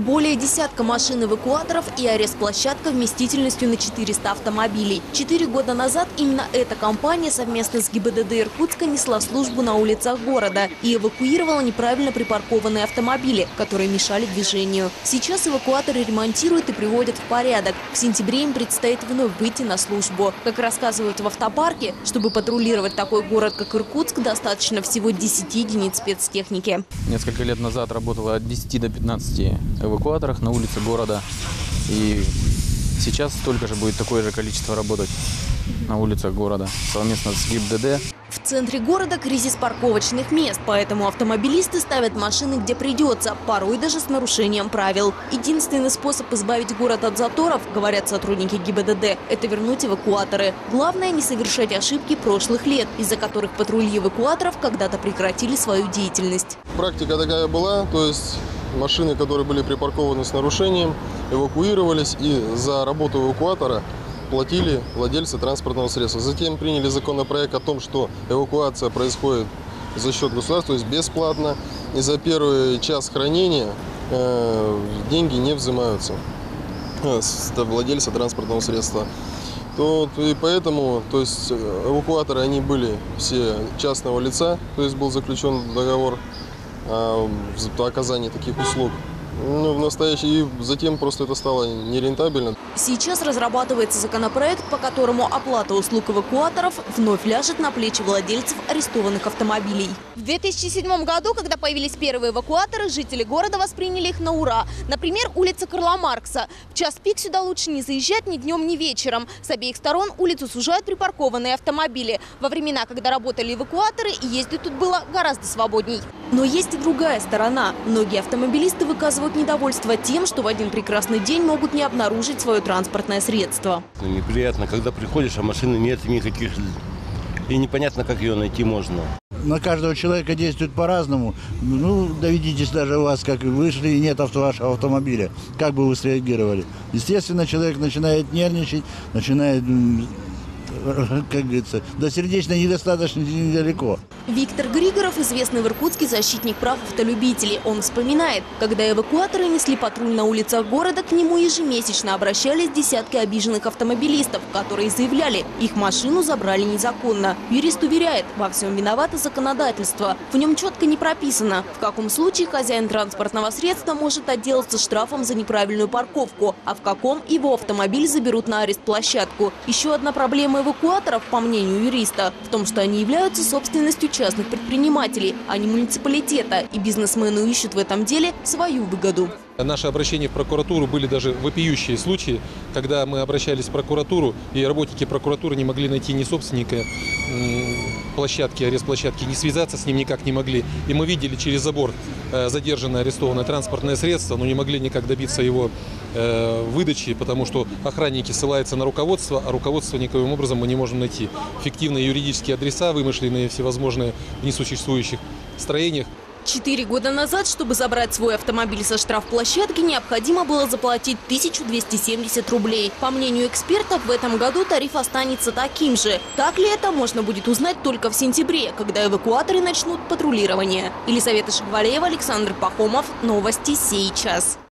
Более десятка машин-эвакуаторов и арест-площадка вместительностью на 400 автомобилей. 4 года назад именно эта компания совместно с ГИБДД Иркутска несла службу на улицах города и эвакуировала неправильно припаркованные автомобили, которые мешали движению. Сейчас эвакуаторы ремонтируют и приводят в порядок. В сентябре им предстоит вновь выйти на службу. Как рассказывают в автопарке, чтобы патрулировать такой город, как Иркутск, достаточно всего 10 единиц спецтехники. Несколько лет назад работало от 10 до 15 эвакуаторах на улице города. И сейчас столько же будет такое же количество работать на улицах города совместно с ГИБДД. В центре города кризис парковочных мест, поэтому автомобилисты ставят машины где придется, порой даже с нарушением правил. Единственный способ избавить город от заторов, говорят сотрудники ГИБДД, это вернуть эвакуаторы. Главное не совершать ошибки прошлых лет, из-за которых патрули эвакуаторов когда-то прекратили свою деятельность. Практика такая была, то есть машины, которые были припаркованы с нарушением, эвакуировались, и за работу эвакуатора платили владельцы транспортного средства. Затем приняли законопроект о том, что эвакуация происходит за счет государства, то есть бесплатно. И за первый час хранения деньги не взимаются с владельца транспортного средства. И поэтому, то есть эвакуаторы, они были все частного лица, то есть был заключен договор о оказании таких услуг. В настоящий, и затем просто это стало нерентабельно. Сейчас разрабатывается законопроект, по которому оплата услуг эвакуаторов вновь ляжет на плечи владельцев арестованных автомобилей. В 2007 году, когда появились первые эвакуаторы, жители города восприняли их на ура. Например, улица Карла Маркса. В час пик сюда лучше не заезжать ни днем, ни вечером. С обеих сторон улицу сужают припаркованные автомобили. Во времена, когда работали эвакуаторы, ездить тут было гораздо свободней. Но есть и другая сторона. Многие автомобилисты выказывают недовольство тем, что в один прекрасный день могут не обнаружить свое транспортное средство. Неприятно, когда приходишь, а машины нет никаких, и непонятно, как ее найти можно. На каждого человека действует по-разному. Ну, доведитесь даже у вас, как вышли и нет вашего автомобиля. Как бы вы среагировали? Естественно, человек начинает нервничать, начинает, как говорится, до сердечной недостаточности недалеко. Виктор Григоров, известный в Иркутске защитник прав автолюбителей. Он вспоминает, когда эвакуаторы несли патруль на улицах города, к нему ежемесячно обращались десятки обиженных автомобилистов, которые заявляли, их машину забрали незаконно. Юрист уверяет, во всем виновато законодательство. В нем четко не прописано, в каком случае хозяин транспортного средства может отделаться штрафом за неправильную парковку, а в каком его автомобиль заберут на арест-площадку. Еще одна проблема эвакуаторов, по мнению юриста, в том, что они являются собственностью частных предпринимателей, а не муниципалитета, и бизнесмены ищут в этом деле свою выгоду. Наши обращения в прокуратуру были даже вопиющие случаи, когда мы обращались в прокуратуру, и работники прокуратуры не могли найти ни собственника площадки, арест-площадки, не связаться с ним никак не могли. И мы видели через забор задержанное арестованное транспортное средство, но не могли никак добиться его выдачи, потому что охранники ссылаются на руководство, а руководство никаким образом мы не можем найти. Фиктивные юридические адреса, вымышленные всевозможные в несуществующих строениях. 4 года назад, чтобы забрать свой автомобиль со штрафплощадки, необходимо было заплатить 1270 рублей. По мнению экспертов, в этом году тариф останется таким же. Так ли это, можно будет узнать только в сентябре, когда эвакуаторы начнут патрулирование. Елизавета Шагвалеева, Александр Пахомов. Новости сейчас.